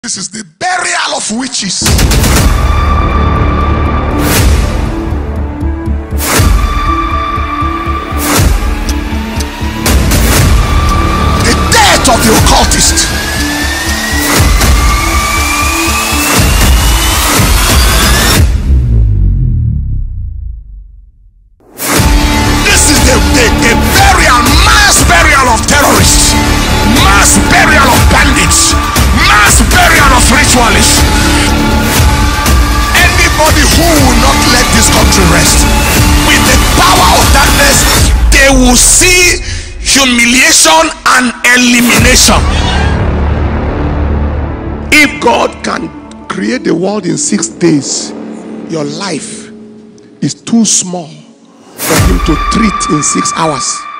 This is the burial of witches. The death of the occultist. This is the burial, mass burial of terrorists, mass burial of bandits, mass burial of ritualists. Anybody who will not let this country rest with the power of darkness, they will see humiliation and elimination. If God can create the world in 6 days, your life is too small for him to treat in 6 hours.